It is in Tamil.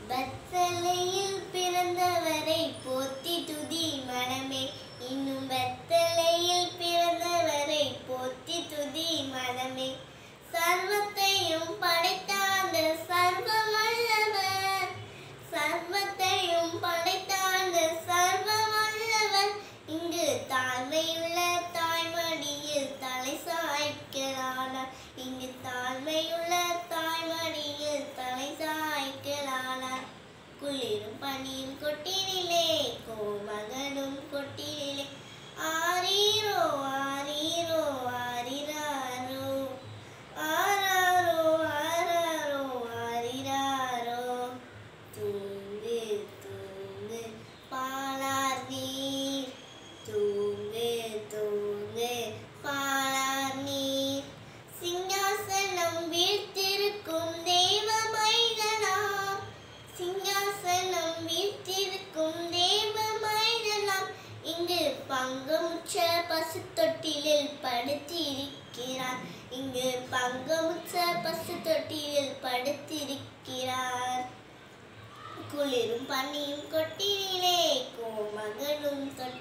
வெத்தலையில் பிறந்தவரை போற்றி துதி மனமே. இன்னும் வெத்தலையில் பிறந்தவரை போற்றி துதி மனமே. சர்வத்தையும் படைத்தாண்ட சர்வ வல்லவர், சர்வத்தையும் படைத்தாண்ட சர்வ வல்லவர். இங்கு தாழ்மையுள்ள தாய்மடியில் தலை சாய்க்கிறானார். இங்கு தாழ்மையுள்ள தாய்மடியில் தலை சாய்க்கிறானார். குளிரும் பனியும் கொட்டினிலே கோமகனும் கொட்டினிலே. ஆரீரோ ஆரீரோ ஆரிராரோ, ஆராரோ ஆராரோ ஆரிராரோ. தூங்கு தூங்கு பாலார் நீர், தூங்கு தூங்கு பாலார் நீர். சிங்காசனம் வீழ்த்திருக்கும் தேவ மைந்தனாம், சிங்காசனம் வீழ்த்திருக்கும் தேவ மைந்தனாம். இங்கு பங்குமுற்ற பசு தொட்டிலில் படுத்திருக்கிறார். இங்கு பங்குமுற்ற பசு தொட்டிலில் படுத்திருக்கிறார். குளிரும் பனியும் கொட்டினிலே கோமகனும்